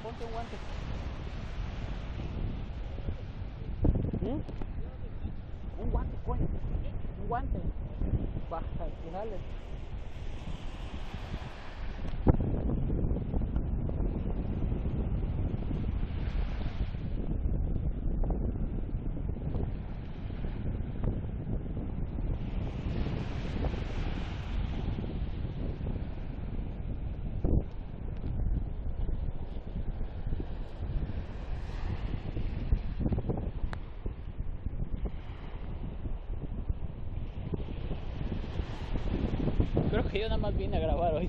ponte un guante. Un guante, coño. Un guante. Baja, tirale. Creo que yo nada más vine a grabar hoy.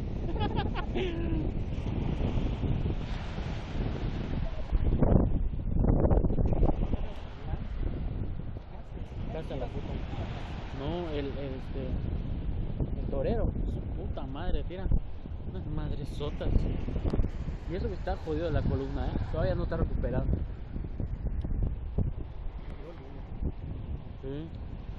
Casa la puta. No, el torero. Su puta madre, tira. Unas madresotas. Y eso que está jodido de la columna, todavía no está recuperando. Sí.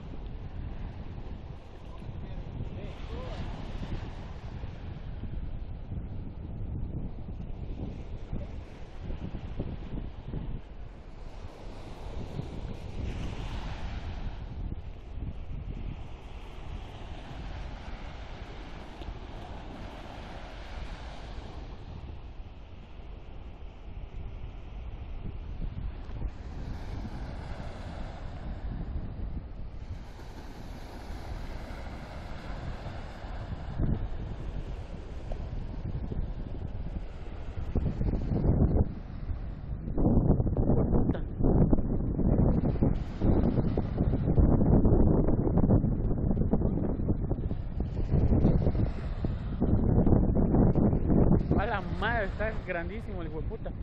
A la madre, está grandísimo el hijo de puta.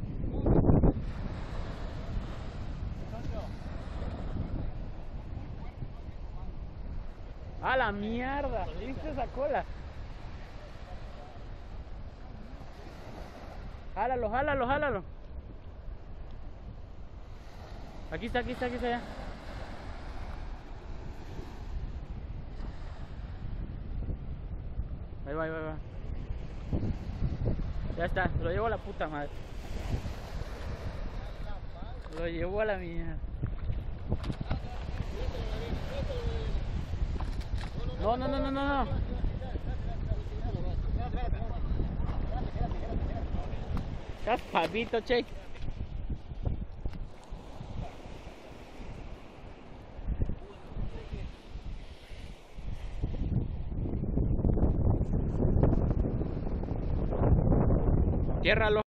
A la mierda, ¿viste esa cola? Jálalo, jálalo, jálalo. Aquí está, aquí está, aquí está ya. Ahí va, ahí va, ahí va. Ya está, se lo llevo a la puta madre. Lo llevo a la mía. No, no, no, no, no, no. Estás papito, che. Ciérralo.